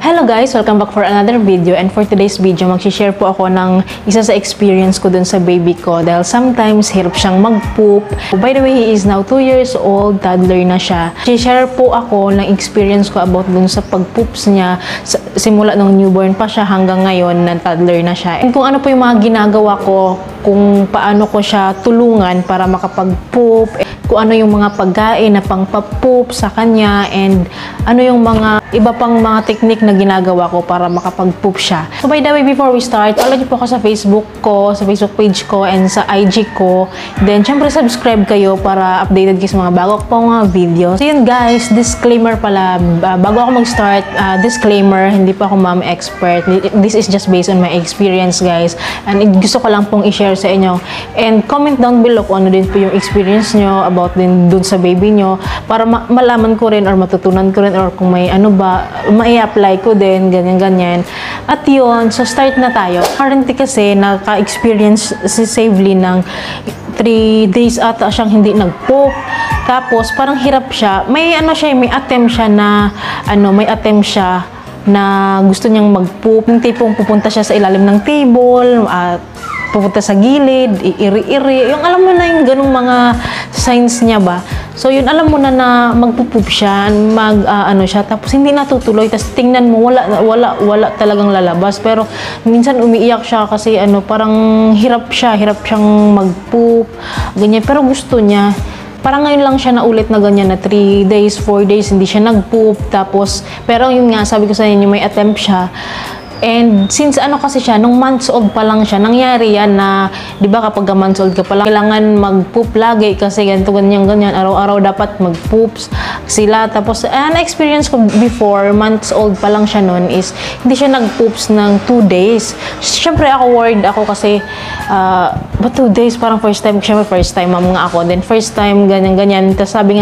Hello guys! Welcome back for another video, and for today's video, mag-share po ako ng isa sa experience ko dun sa baby ko dahil sometimes hirap siyang mag-poop. By the way, he is now 2 years old, toddler na siya. Share po ako ng experience ko about dun sa pag-poops niya simula nung newborn pa siya hanggang ngayon na toddler na siya. And kung ano po yung mga ginagawa ko, kung paano ko siya tulungan para makapag-poop, kung ano yung mga pagkain na pang-poop sa kanya, and ano yung mga iba pang mga technique na ginagawa ko para makapag-poop siya. So by the way, before we start, follow niyo po ako sa Facebook ko, sa Facebook page ko, and sa IG ko. Then, syempre, subscribe kayo para updated kayo sa mga bago ko mga video. So yun guys, disclaimer pala, bago ako mag-start, disclaimer, hindi pa ako mom expert. This is just based on my experience guys. And gusto ko lang pong i-share sa inyo. And comment down below kung ano din po yung experience nyo about din dun sa baby nyo para malaman ko rin or matutunan ko rin or kung may ano ba, mai-apply ko din, ganyan-ganyan. At yun, so start na tayo. Currently kasi, naka-experience si Savely ng 3 days ata siyang hindi nag-poop. Tapos, parang hirap siya. May ano siya, may attempt siya na, na gusto niyang mag-poop. Yung tipong pupunta siya sa ilalim ng table, at pupunta sa gilid, iri-iri. Yung alam mo na yung ganung mga signs niya ba. So yun, alam mo na na magpupup siya, siya, tapos hindi natutuloy. Tapos tingnan mo, wala talagang lalabas. Pero minsan umiiyak siya kasi parang hirap siyang magpoop, ganyan. Pero gusto niya. Parang ngayon lang siya naulit na ganyan na 3 days, 4 days, hindi siya nagpoop. Tapos, pero yun nga, sabi ko sa inyo, may attempt siya. And since kasi siya, nung months old pa lang siya, nangyari yan na, di ba kapag months old ka pa lang, kailangan mag-poop lagi kasi ganito, ganyan, araw-araw dapat mag-poops sila. Tapos, na-experience ko before, months old pa lang siya nun, is hindi siya nag-poops ng 2 days. Siyempre ako worried ako kasi, but 2 days, parang first time mom nga ako, then first time, ganyan. Tapos sabi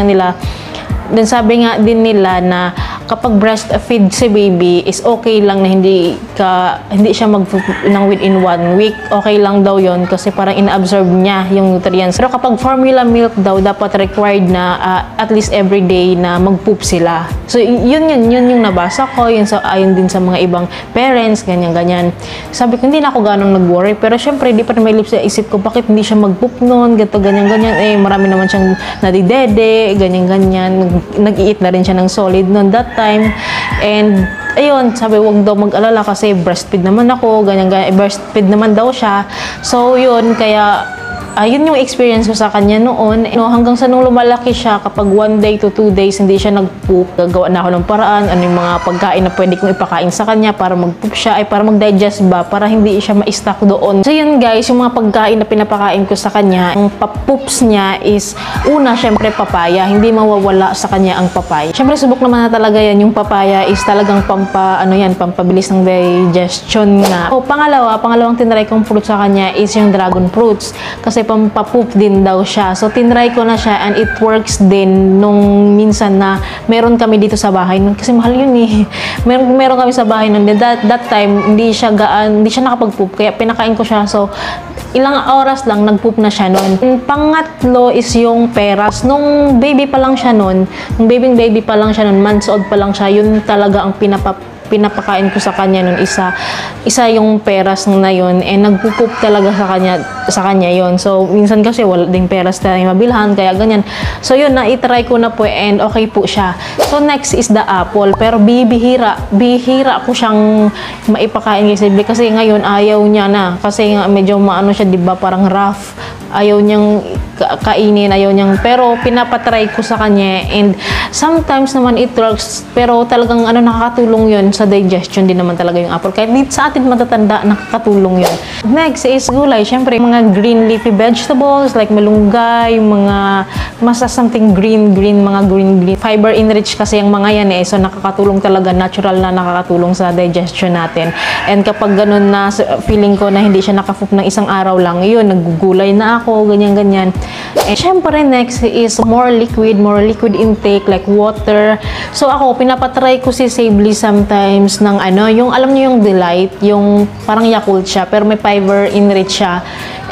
nga din nila na kapag breastfeed si baby is okay lang na hindi siya ng within 1 week. Okay lang daw yon kasi parang ina-absorb niya yung nutrients. Pero kapag formula milk daw, dapat required na at least every day na mag-poop sila. So yun yung nabasa ko, ayon din sa mga ibang parents, ganyan. Sabi ko, hindi na ako ganong nag-worry. Pero syempre, di pa rin may lips sa isip ko, bakit hindi siya mag-poop noon, ganyan. Marami naman siyang nadidede, ganyan. Nag-i-eat na rin siya ng solid noon that time. And ayun, sabi wag daw mag-alala kasi breastfeed naman ako, ganyan. Breastfeed naman daw siya. So yun, kaya yun yung experience ko sa kanya noon. Hanggang sa nung lumalaki siya, kapag 1 day to 2 days hindi siya nag-poop, gagawa na ako ng paraan, ano yung mga pagkain na pwede kong ipakain sa kanya para mag-poop siya, para mag-digest ba, para hindi siya ma-stuck doon. So yun guys, yung mga pagkain na pinapakain ko sa kanya, yung poops niya is, una, syempre papaya. Hindi mawawala sa kanya ang papaya. Syempre, subok naman na talaga yan. Yung papaya is talagang pampabilis ng digestion nga. Pangalawang tinry kong fruit sa kanya is yung dragon fruits. Kasi pampapoop din daw siya. So, tinry ko na siya and it works din nung minsan na meron kami dito sa bahay. Kasi mahal yun eh. Meron kami sa bahay nun. That time, hindi siya nakapag-poop. Kaya pinakain ko siya. So, ilang oras lang, nag-poop na siya nun. Pangatlo is yung peras. Nung baby pa lang siya nun, baby pa lang siya nun, months old pa lang siya, yun talaga ang pinapakain ko sa kanya nun, isa yung peras na yun, and nagpupup talaga sa kanya yun. So minsan kasi wala ding peras tayong mabilhan, kaya ganyan. So yun, na-try ko na po and okay po siya. So next is the apple, pero bihira ko siyang maipakain kasi ngayon ayaw niya na, kasi medyo maano siya, diba, parang rough, ayaw niyang kainin, pero pinapatry ko sa kanya, and sometimes naman it works, pero talagang nakakatulong yun sa digestion din naman talaga yung apple. Kahit dito sa atin matatanda, nakakatulong yun. Next is gulay. Syempre, mga green leafy vegetables like malunggay, mga something green, mga green. Fiber enriched kasi yung mga yan eh. So, nakakatulong talaga, natural na nakakatulong sa digestion natin. And kapag ganun na feeling ko na hindi siya nakapoop ng isang araw lang, yun, naggugulay na ako, ganyan. And syempre, next is more liquid intake like water. So, ako, pinapatry ko si Savely sometimes ng yung alam niyo yung Delight, yung parang Yakult siya, pero may fiber enriched siya.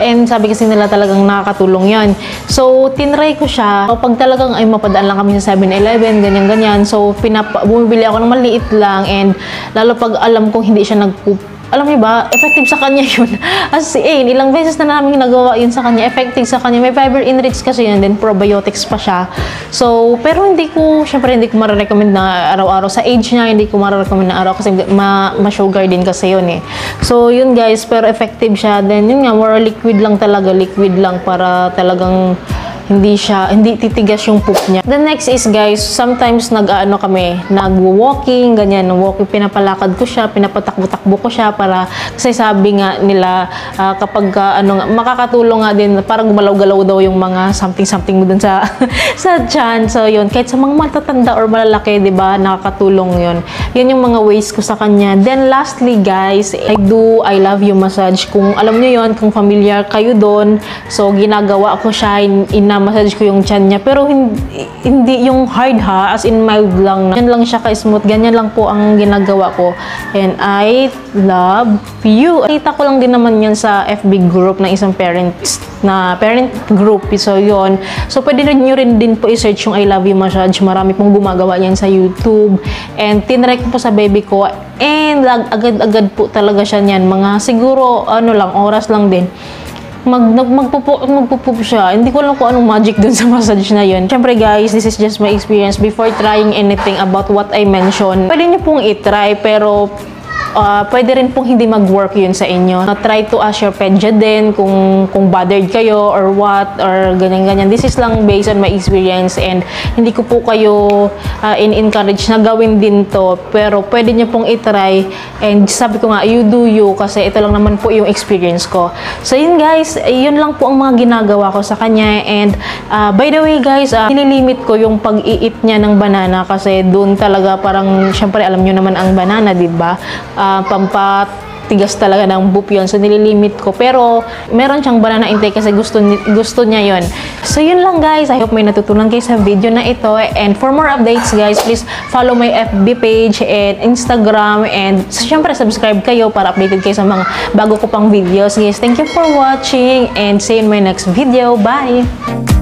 And sabi kasi nila talagang nakakatulong yan. So, tinry ko siya. Pag talagang ay mapadaan lang kami sa 7-Eleven, ganyan-ganyan. So, bumibili ako ng maliit lang. And lalo pag alam kong hindi siya alam niyo ba, effective sa kanya yun. As in, ilang beses na namin nagawa yun sa kanya. Effective sa kanya. May fiber enriched kasi yun. Then, probiotics pa siya. So, pero syempre hindi ko ma-recommend na araw-araw. Sa age niya, hindi ko ma-recommend na araw kasi ma-sugar din kasi yun eh. So, yun guys, pero effective siya. Then, yun nga, more liquid lang talaga. Liquid lang para talagang hindi titigas yung poop niya. The next is guys, sometimes nag-walking, ganyan, walking, pinapalakad ko siya, pinapatakbo-takbo ko siya para, kasi sabi nga nila, kapag makakatulong nga din, parang gumalaw-galaw daw yung mga something mo dun sa, sa tiyan. So yun, kahit sa mga matatanda or malalaki, di ba, nakakatulong yun. Yun yung mga ways ko sa kanya. Then lastly guys, I love you massage. Kung alam nyo yun, kung familiar kayo doon, so ginagawa ko siya, massage ko yung tiyan niya. Pero hindi yung hard ha, as in mild lang. Yan lang siya ka-smooth. Ganyan lang po ang ginagawa ko. And I love you. Kita ko lang din naman yan sa FB group ng isang parent group. So, yun. So, pwede nyo rin din po i-search yung I love you massage. Marami pong gumagawa yan sa YouTube. And tinry ko po sa baby ko. And agad-agad po talaga siya niyan. Mga siguro, oras lang din. Magpupo siya. Hindi ko alam kung anong magic dun sa massage na yun. Siyempre guys, this is just my experience before trying anything about what I mentioned. Pwede nyo pong i-try, pero pwede rin pong hindi mag-work yun sa inyo. Try to ask your pedya din kung bothered kayo or what, or ganyan-ganyan. This is lang based on my experience and hindi ko po kayo in-encourage na gawin din to. Pero pwede nyo pong i-try and sabi ko nga, you do you kasi ito lang naman po yung experience ko. So yun guys, yun lang po ang mga ginagawa ko sa kanya. And by the way guys, nililimit ko yung pag-i-eat niya ng banana kasi doon talaga parang, syempre alam nyo naman ang banana, diba? Pampatigas talaga ng poop yun. So, nililimit ko. Pero, meron siyang banana intake kasi gusto niya yun. So, yun lang guys. I hope may natutunan kayo sa video na ito. And for more updates guys, please follow my FB page and Instagram. And syempre, subscribe kayo para updated kayo sa mga bago ko pang videos. Guys, thank you for watching and see you in my next video. Bye!